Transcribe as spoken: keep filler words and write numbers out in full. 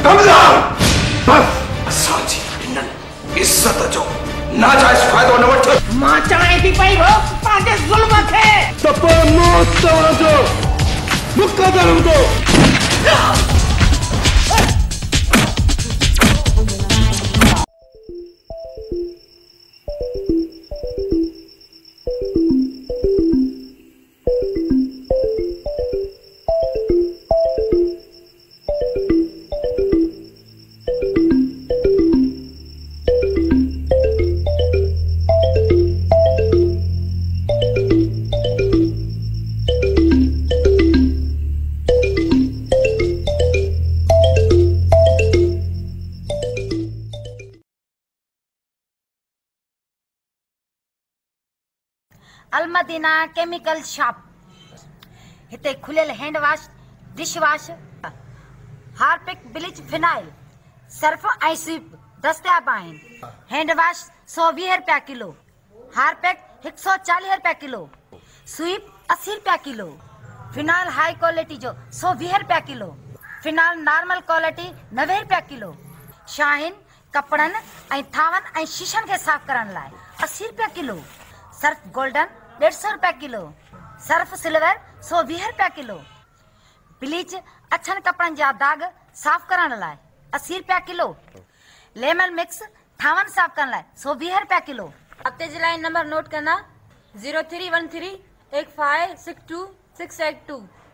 कमज़ोर बस असांजी इन्हनि इज्जत जो नाजायज़ फ़ाइदो न वठो। मां चाहे थी पई हो पंहिंजे ज़ुल्म खे त पोइ मौत तव्हांजो मुक़दर हूंदो। अलमदीना केमिकल शॉप हिते खुलियल hand wash, dish wash, Harpic, bleach, phenyl, Surf ऐं स्वीप दस्तियाब आहिनि। हैंड वॉश सौ वीह रुपया किलो, हार्पिक हिकु सौ चालीह रुपया किलो, स्वीप असी रुपया किलो, फिनाइल हाई क्वालिटी जो सौ वीह रुपया किलो, फिनाइल नॉर्मल क्वालिटी नवे रुपया किलो, शाहीन कपड़नि ऐं थावनि ऐं शीशनि खे साफ़ करण लाइ असी रुपया किलो, सर्फ गोल्डन डेढ़ सौ रुपया किलो, सर्फ सिल्वर सौ वीह रुपया किलो, ब्लीच अछनि कपड़नि जा दाग साफ़ करण लाइ असी रुपया किलो, लेमन मिक्स थावनि साफ़ करण लाइ सौ वीह रुपया किलो। हफ़्ते जी लाइन नंबर नोट करना zero three one three eight five six two six eight to.